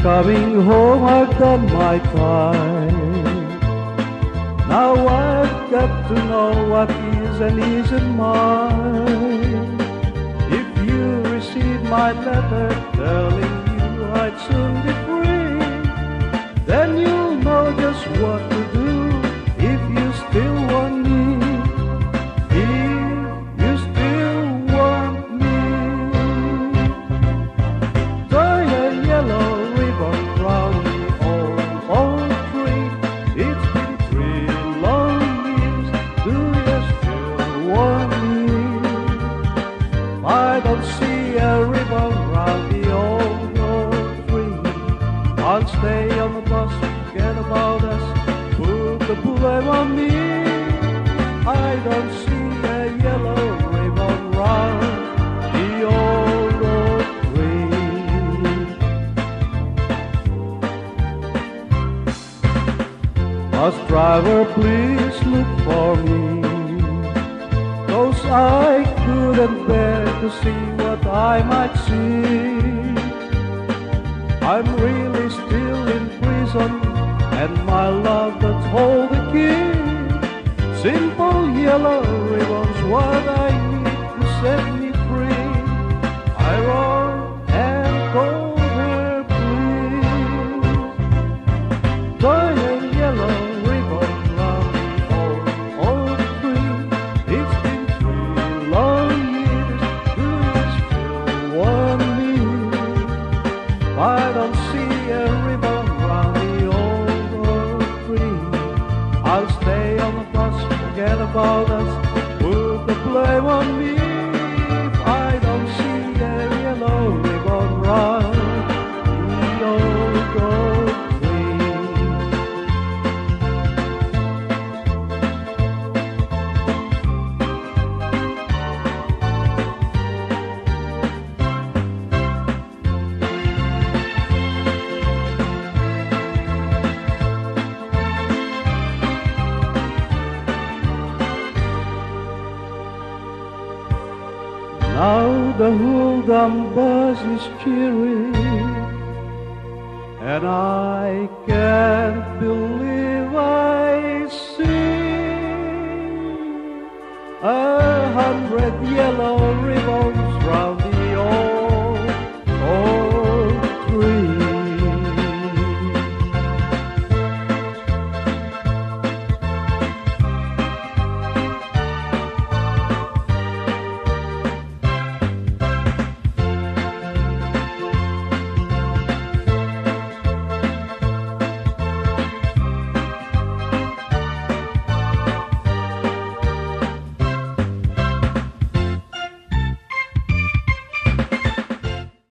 coming home, I've done my time. Now I've got to know what is and isn't mine. If you receive my letter telling you I'd soon be free, then you'll know just what to do if you still want me. If you still want me, tie a yellow ribbon round the old tree. It's been 3 long years. Do you still want me? I don't see a ribbon round the old tree. I'll stay on the bus, forget about us, put the blame on me. I don't see a yellow ribbon round the old tree. Bus driver, please look for me, 'cause I couldn't bear to see what I might see. I'm really still in prison, and my love that's hold the key. Simple yellow ribbons, what I need to set me free. I wrote and told her, please tie a yellow ribbon round the old tree. It's been 3 long years. Do you still want me? I don't see a ribbon round the old tree. I'll stay on the bus, forget about us, put the blame on me. I don't see a yellow ribbon round the old tree. Now the whole damn bus is cheering, and I can't believe